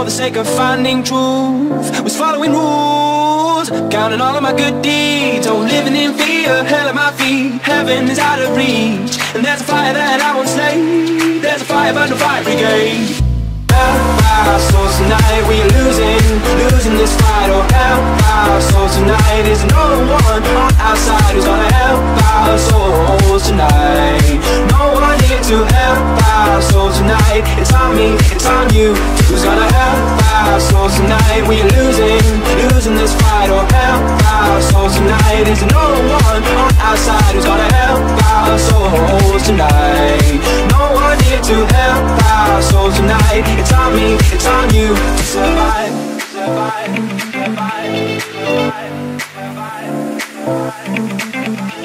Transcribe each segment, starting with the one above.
for the sake of finding truth, was following rules, counting all of my good deeds. Oh, living in fear, hell at my feet, heaven is out of reach. And there's a fire that I won't slay, there's a fire but no fire brigade. Help our souls tonight, we are losing this fight. Oh, help our souls tonight, is no one on our side who's gonna help our souls tonight. No one here to help our souls tonight. It's on me, it's on you, who's gonna help our souls tonight? We are losing this fight. Oh, help our souls tonight, is no one on our side who's gonna help our souls tonight. No one here to help our souls tonight. It's on me, it's on you to survive, survive, survive, survive, survive.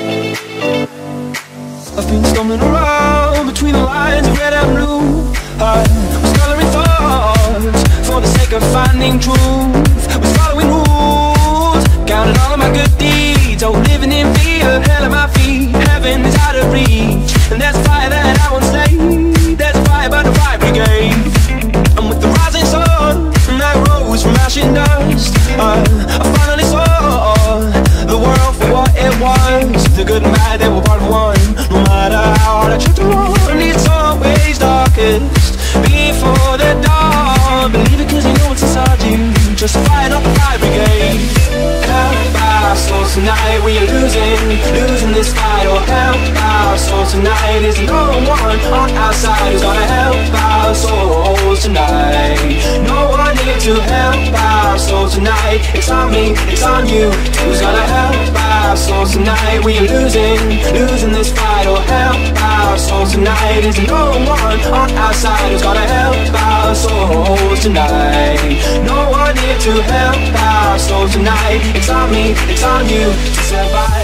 I've been stumbling around between the lines of red and blue. I was coloring thoughts for the sake of finding truth, was following rules, counting all of my good deeds. Oh, living in fear, hell at my feet, heaven is out of reach. And there's a fire that I won't slay, there's a fire but no fire brigade. And with the rising sun, and I rose from ash and dust, I finally saw the world for what it was. The good and bad, they were part of one. No matter how hard I try to run, it's always darkest before the dawn. Believe it cause you know it's inside you, just fight up the fire brigade. Help our souls tonight, we are losing this fight. Oh, help our souls tonight, is no one on our side who's gonna help our souls tonight. No one here to help our souls tonight. It's on me, it's on you, who's gonna help our souls tonight? We are losing this fight. Oh, help our souls tonight, is no one on our side who's gonna help our souls tonight. No one here to help our souls tonight. It's on me, it's on you to survive.